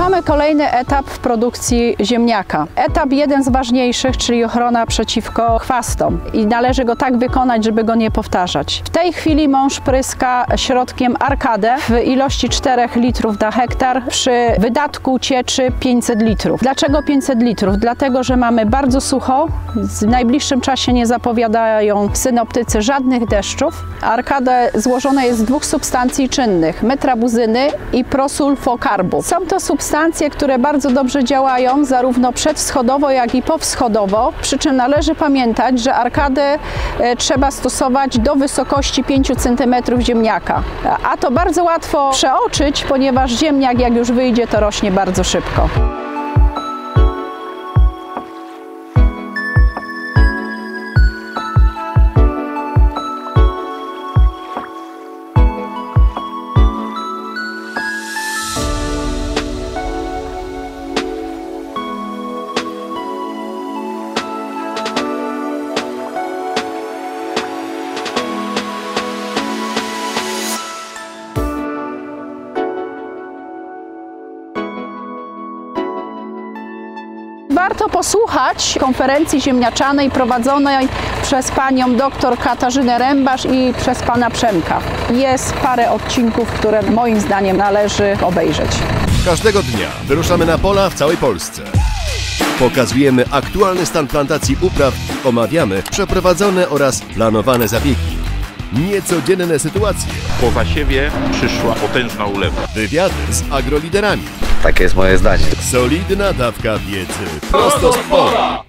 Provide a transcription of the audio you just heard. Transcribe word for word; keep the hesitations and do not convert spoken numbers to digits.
mamy kolejny etap w produkcji ziemniaka. Etap jeden z ważniejszych, czyli ochrona przeciwko chwastom i należy go tak wykonać, żeby go nie powtarzać. W tej chwili mąż pryska środkiem Arkadę w ilości czterech litrów na hektar przy wydatku cieczy pięćset litrów. Dlaczego pięćset litrów? Dlatego, że mamy bardzo sucho, w najbliższym czasie nie zapowiadają synoptycy żadnych deszczów. Arkadę złożona jest z dwóch substancji czynnych, metrabuzyny i prosulfokarbu. Są to substancje, które bardzo dobrze działają zarówno przedwschodowo, jak i powschodowo, przy czym należy pamiętać, że Arkadę trzeba stosować do wysokości pięciu centymetrów ziemniaka. A to bardzo łatwo przeoczyć, ponieważ ziemniak jak już wyjdzie, to rośnie bardzo szybko. Warto posłuchać konferencji ziemniaczanej prowadzonej przez panią dr Katarzynę Rębasz i przez pana Przemka. Jest parę odcinków, które moim zdaniem należy obejrzeć. Każdego dnia wyruszamy na pola w całej Polsce. Pokazujemy aktualny stan plantacji upraw, omawiamy przeprowadzone oraz planowane zabiegi. Niecodzienne sytuacje. Po zasiewie przyszła potężna ulewa. Wywiady z agroliderami. Takie jest moje zdanie. Solidna dawka wiedzy prosto z pola.